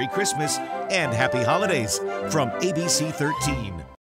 Merry Christmas and Happy Holidays from ABC 13.